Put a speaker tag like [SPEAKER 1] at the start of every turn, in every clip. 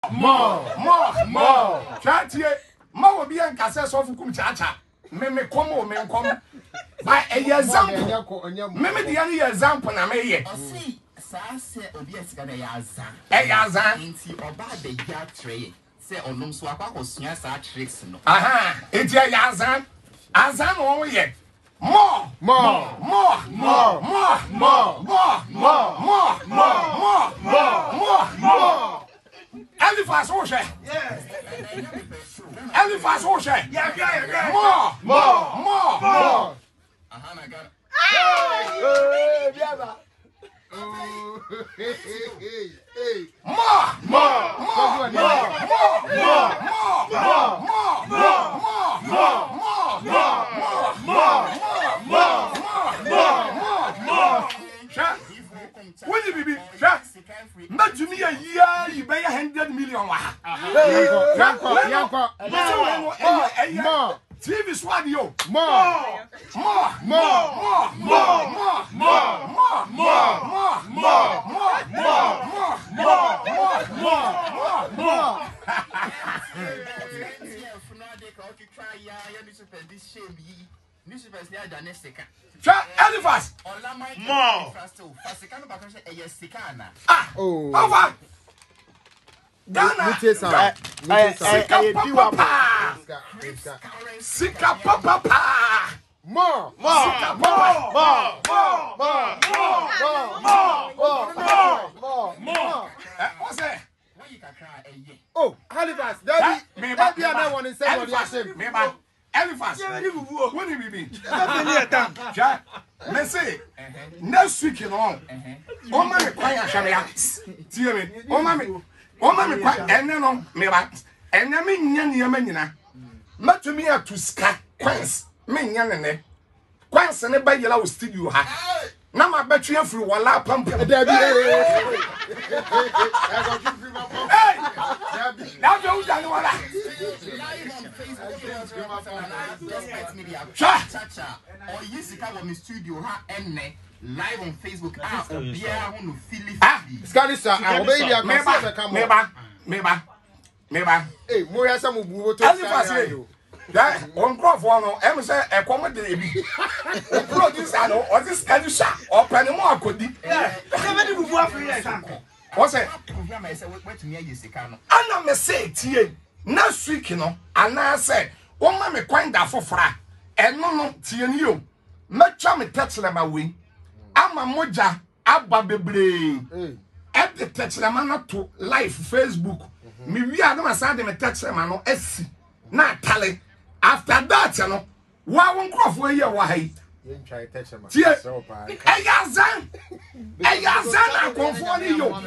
[SPEAKER 1] Chat here. Ma will be an cassette of Kumchacha. Me come. By a example. Meme the only example I may yet.
[SPEAKER 2] See, say, obvious gonna yazan.
[SPEAKER 1] Yazan.
[SPEAKER 2] Inti oba the yard tray. Say, on no swap or sneers are tricks. No.
[SPEAKER 1] Aha, it's a yazan. Azan only yet. More. Eliphaz Osha.
[SPEAKER 3] Yes.
[SPEAKER 1] Eliphaz Osha.
[SPEAKER 3] Yeah.
[SPEAKER 1] More.
[SPEAKER 2] Aha, I got it.
[SPEAKER 1] When you be not to me a year, you pay 100 million. TV Swadio. More. Eliphaz. Over. Ghana. Sika papa. More. What's that?
[SPEAKER 4] Oh, Eliphaz. That I want to say what you say.
[SPEAKER 1] Eliphaz. What do you mean? Let's say next week you know. Oh my quiet Shamia. See me. Oh my quiet and then on me back. And I mean Yanina. Not to me to scat quince. Me yanane. Quince and a bay yellow studio ha. Now my battery through one lap pump. Hey! Now don't know what
[SPEAKER 2] or Jessica on the studio ha enne live on Facebook Bia who Philip
[SPEAKER 4] Scanisa baby I
[SPEAKER 1] Meba
[SPEAKER 4] hey moya some buwo to
[SPEAKER 1] that one crop for no em say e come dey bi producer no or this Scanisa or Panama could be
[SPEAKER 3] Somebody buwo afri example.
[SPEAKER 1] What's it?
[SPEAKER 2] Wait me Jessica no
[SPEAKER 1] Ana me say tie next week no ana say o ma me kwan da fofora eno no tie ni o metwa me tetselema we ama moja aba bebre e de tetselema na to live Facebook me wi ade ma sa de me tetselema no asi na tale after that no wa won crofo ye wa hai Eyazan akonfo ni yo.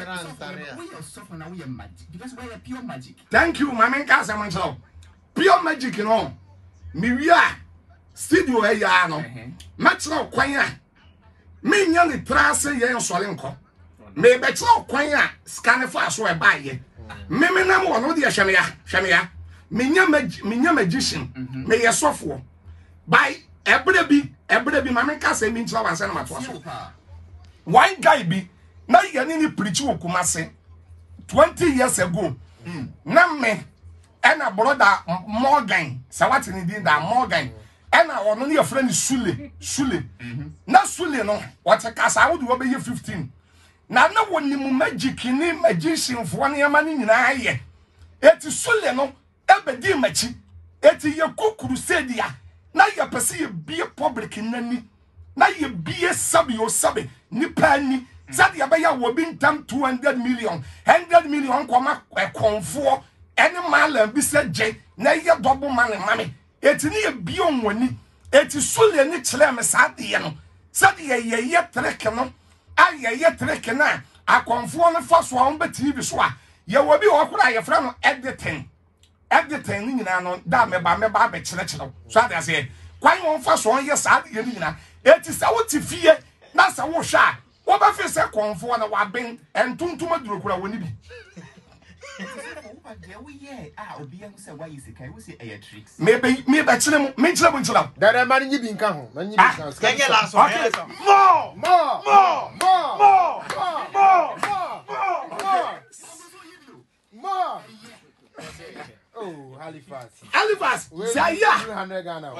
[SPEAKER 2] Because we are pure magic.
[SPEAKER 1] Thank you, Mama Casa Manchel. Pure magic no. Me wi a studio e ya no. Metro kwan a. Me nya ni trase ye nsole nko. Me be tro kwan a scan for aso e ba ye. Me nam wono de hweme ya. Me nya magician. Me ye sofo. By Ebre bi Mama Casa mi ntwa wansa na mato aso. One guy bi na ye ni preach wo Kumase 20 years ago. Na me ena brother Morgan sawati ni din da Morgan ena ono ne yefra ni Sule na Sule no what kasa wo de wo be 15 na woni mu magic ni magician fo ne yama ni nyina aye eti Sule no ebedi machi eti ye kukuru sedia na ye pese ye bie public nani na ye bie sabi nipa ni zadi abaya wo bi ntam 200 million 100 million kwama konfo ene mala bi se je na ye double man mame eti ni ye bie onwani eti Sule ni kire me sade ye no sade ye trek no ye trek na akonfo no fa so on be TV so a ye wo bi wo kura ye fra no editing ni nyina no da me ba be kire so ade say kwan won fa so on ye sade ye ni nyina eti sa wo ti fie na sa wo hwa wo ba fi se konfo na wa ben entuntum aduro kura woni bi me be kire mu me kire mu ntira
[SPEAKER 4] da ma ni bi nka ho ma ni bi nka
[SPEAKER 3] Kenye la so more
[SPEAKER 4] Oh, Halifax.
[SPEAKER 1] Halifax. Say yeah.
[SPEAKER 4] 200 Ghana.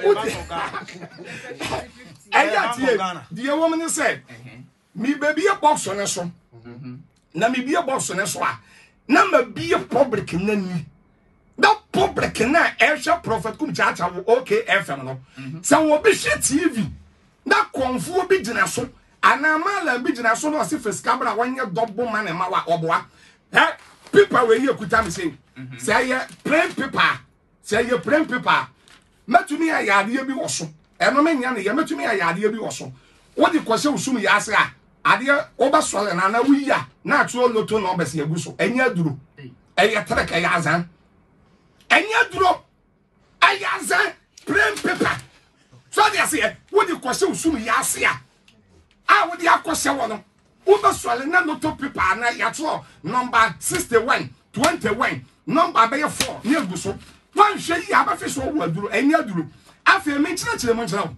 [SPEAKER 1] The woman said, "Me baby a box on a song. Na me be a box on a swat. Na me be a public name. That public na Asia Prophet kum chacha okay FM no. So we be shit TV. That konfu bi gina so. Anamala bi gina so no se fiskabra wan ye double man e ma wa oboa. Eh people we here kuta me say. Say ye plain paper. Say ye plain paper. Matumi ayade bi wo so. Eno me nya ne ye matumi ayade bi wo so. Wo di kwose usum ya ase a ade oba sole na na wiya na atu loto na obese yagu so. Enya duro. Eye trek eye azan. Enya duro. Eye azan plain paper. So they say wo di kwose usum ya ase a wo di akwose wo no. Oba sole na loto paper na ya to number 61 21 number be 4 ni agu so. Wan hwe yi abafe so wo aduro enya duro. Afi me nchira mo nchira.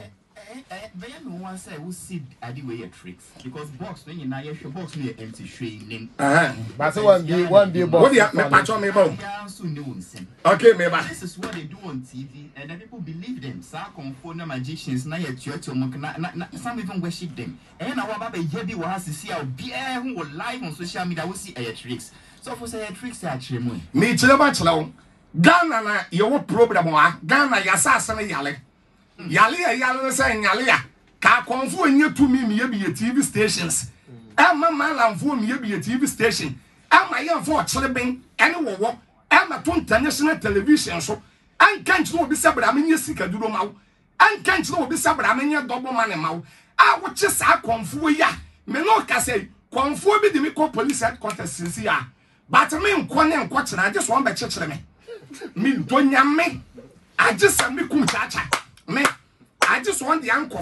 [SPEAKER 2] But you know, say we see adi way tricks because box when you now your box near empty training.
[SPEAKER 4] But so one be box.
[SPEAKER 1] What do you me patch on me about? Okay, me ba.
[SPEAKER 2] This is what they do on TV, and then people believe them. Some confound magicians na your church na some even worship them. And now what about here be was to see how be who will live on social media we see air tricks. So for say tricks are actually mo.
[SPEAKER 1] Me chile ba chile. Ghana na your problem wa. Ghana yasa na yale. Yale say nyale ya. Ka konfo enye to me be TV stations. Ama malamfo me be TV station. Ama yamfo chile ben ene wo. Ama to international television so. An kanch no be sabra menye sika duro mawo. An kanch no be sabra menye double man mawo. A wo che sa konfo ya. Me no ka say konfo bi di me call police headquarters since ya. But me nko ne nko chena I just want be chechire me. Me donya me. I just am me kum chacha. Me I just want the anchor.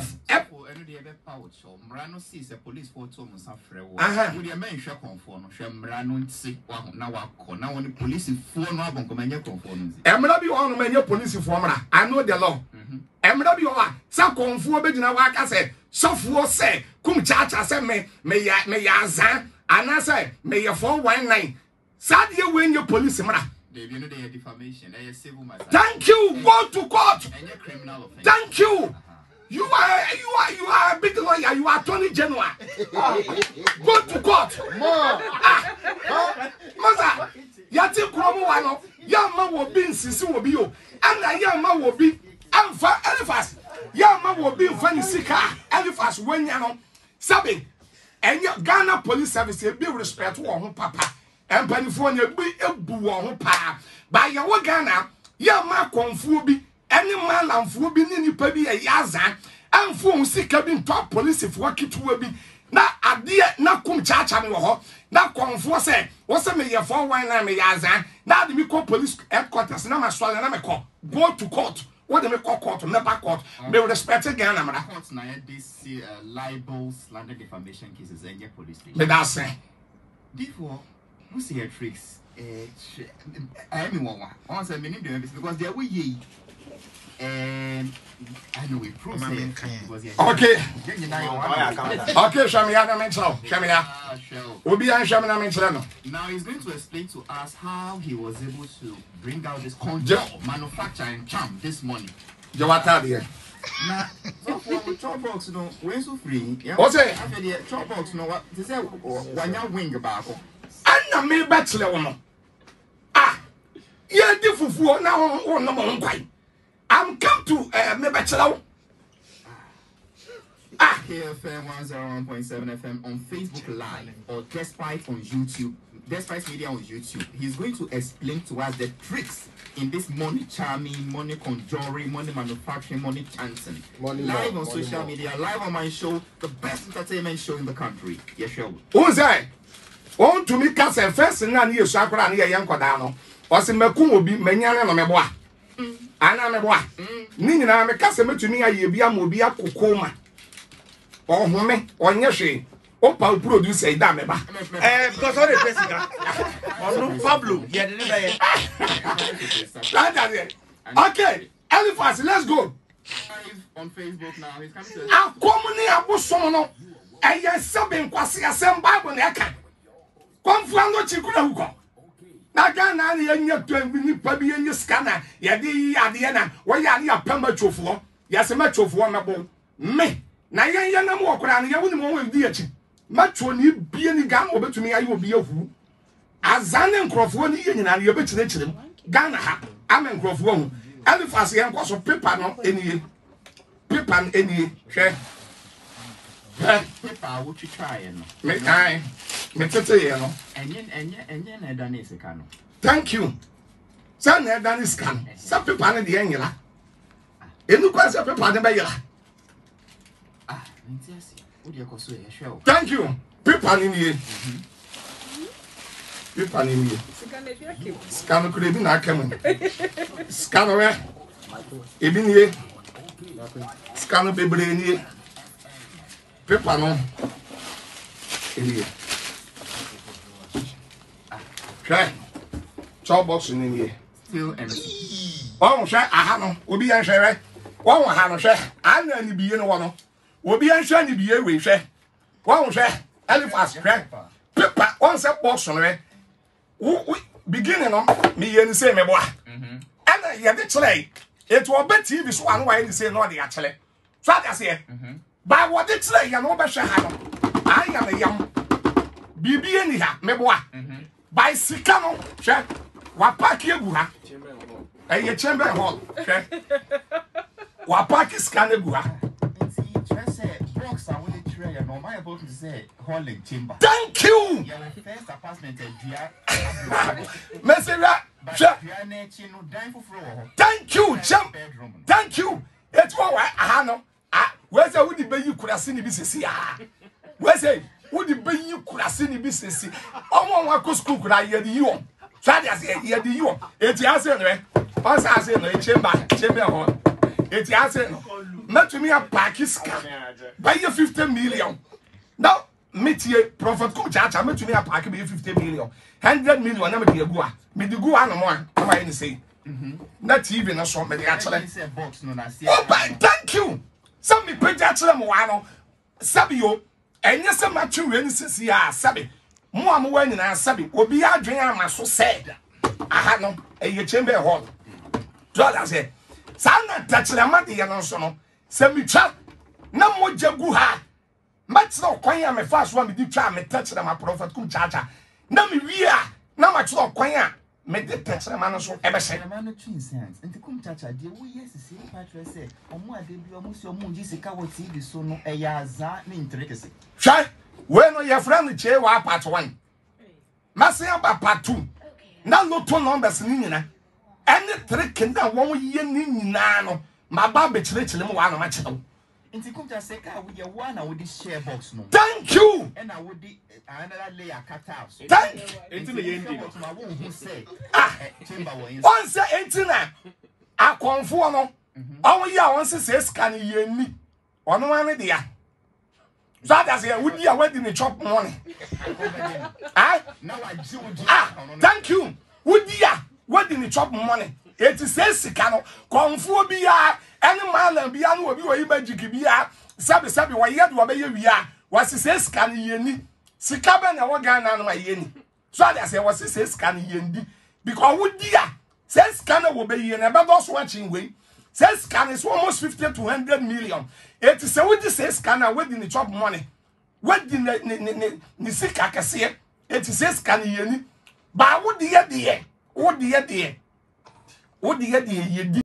[SPEAKER 2] Mrano sees a police photo on Safre. Would your men shall conform? Shall Mrano say, well, now when the police for no one come and your conformity.
[SPEAKER 1] Emrabi on when your police former. I know the law. Emrabi or some conform bedina waka say, software say, cum chacha say may yazan, and I say, may your 419. Sad you win your police mra.
[SPEAKER 2] You know they defamation, they civil matter.
[SPEAKER 1] Thank you. Go to court.
[SPEAKER 2] And your criminal offense.
[SPEAKER 1] Thank you. You are a big lawyer. You are Attorney General. Go to court. Mother, Yati Kromo wano. Yama will be in Sisi will be you. And the Yama will be Alpha Eliphas. Yama will be funny sika. Eliphas when you know. Sabi. And your Ghana Police Service be respect to one papa. And California be a boo on pa. By your Ghana, Yama confubi. Any man and fu be ni pabi a yazan and fu si cabin top police if working to be na adie na kum chacha me ho na konfo say wo say me ye 419 me yazan na de me call police headquarters na ma swale na me call go to court what de me call court never court me respect again na mara
[SPEAKER 2] court na this libel slander defamation cases in your police station
[SPEAKER 1] me that say
[SPEAKER 2] therefore who see your tricks I mean one say me need them because they are we and I know we prove it.
[SPEAKER 1] Okay. Okay, Shamia mention. Shamia. Obia Shamina mention.
[SPEAKER 2] Now he's going to explain to us how he was able to bring out this conjure manufacturing charm this morning.
[SPEAKER 1] Jawata there.
[SPEAKER 2] Now, so for chop box, no, we're so free.
[SPEAKER 1] What's it?
[SPEAKER 2] After the chop box, no, what? They say one year wing about.
[SPEAKER 1] Anna me bachelor woman. Ah, yeah, different now on number one. I'm come to me bachelor.
[SPEAKER 2] KFM 101.7 FM on Facebook Live or Despite on YouTube. Despite Media on YouTube. He's going to explain to us the tricks in this money charming, money conjuring, money manufacturing, money chanting. Live on social media, live on my show, the best entertainment show in the country. Yes, sure.
[SPEAKER 1] Who's that? On to me, cast a first and then you sakura near young Codano. Or some Makumo be Menyana no meboa. Ana meboa. Nina me cast a to me a yebia mobia kokoma. Or home or Yashi. Opa produce a dameba.
[SPEAKER 3] Because all the president. Or no Pablo. Yeah,
[SPEAKER 1] okay, Eliphas, let's go.
[SPEAKER 2] Live on Facebook now. He's coming to
[SPEAKER 1] a commonly abo sono. And yes, something quasi a same Bible neka. Come from the Chikura. na Ghana na yenya to nipa bi yenye scanner ye de ade na wo ya ne apama twofo ya se ma twofo mebo me na yenya na mo okura na ye woni mo we di achi ma two ni bie ni Ghana obetumi ayi obi ahu azane nkrofo ni ye nyina ye betire kirem Ghana ha amen nkrofo hu Elifas ye nkoso paper no eniye paper eniye hwe
[SPEAKER 2] paper wo twitwae no
[SPEAKER 1] me kai me tete ye no
[SPEAKER 2] enye na eda na esika no
[SPEAKER 1] thank you sa na eda na esika no sa paper na de enyela enu kwa sa paper de be yela
[SPEAKER 2] nti asi wo de koso ye hwe o
[SPEAKER 1] thank you paper ni niye paper ni niye scan ko de bi na akamu scan we ebi niye scan bebre niye paper no niye okay chop box ni niye
[SPEAKER 2] still empty
[SPEAKER 1] won hwe aha no obi yan hwe won ha no hwe ana ni biye no wono obi yan hwe ni biye we hwe won hwe Elifas hwe paper won se box no we beginning no me yen say me boa ana ye de chile it will be TV so anu why ni say no de achile so aka say ba wo de chile ye no be hwe ha no aya me yam bibi ni ha me boa by sika no hwe wa park egu ha ye chamber hall hwe wa park scan egu ha
[SPEAKER 2] box I will try your normal about to say hall and chamber.
[SPEAKER 1] Thank you.
[SPEAKER 2] Your first apartment
[SPEAKER 1] Mesera thank you champ thank you it's what aha no where say we be you kurase ni bisesi where say we be you kurase ni bisesi omo wa ko school kura ye di you so that say ye di you eti ase no pass ase no chamber hall eti ase no metumi a Pakistan buy 50 million now metie prophet ko chacha metumi a pack be 50 million 100 million na me de egu a me de gu anom a na ma ye say na TV na so me de a chele
[SPEAKER 2] box no na see
[SPEAKER 1] oh thank you some me page a chele mo wa no sabi yo enye se ma twe ni sisi a sabi mo am wa nyina sabi obi adwen ama so said aha no eye chamber hall dollar say sana tachele ma de ye no so no se mi twa na mo jagu ha matro kwan ya me fa so me di twa me tachele ma prophet kum chacha na me wi a na matro kwan a me de tachele ma no so e be se
[SPEAKER 2] ma no twin sense enti kum chacha de wo yes se patre se omo ade bi omo si omo nji sika wo TV so no e ya za ne intrekese
[SPEAKER 1] hwa we no ye friend che wa part 1 masia ba part 2 na lotto numbers ni nyina any trick na won ye ni nyina no ma ba be chile mo wa no ma chile
[SPEAKER 2] enti kum chacha se ka wo ye wa na wo di share box no
[SPEAKER 1] thank you
[SPEAKER 2] and I would another layer cut out.
[SPEAKER 1] Thank
[SPEAKER 3] Into the end.
[SPEAKER 2] Who say chamber
[SPEAKER 1] one say 18 a konfo no on ya won say scan ye ni ono wan de ya so that say we dia we di ni chop money
[SPEAKER 2] now I do
[SPEAKER 1] thank you we dia we di ni chop money it say sika no konfo bi ya any man bi ya no obi we ba jigi bi ya sabi wa ye de wa be ye wi ya was say scan ye ni sika be na wo Ghana no ma ye ni so that say was say scan ye ndi because we dia say scan wo be ye na be go so watching we say scan is almost 50 to 100 million it say we dis say scan we di ni chop money we di ni sika kase it say scan ye ni ba wo di ye ye di ye di ye di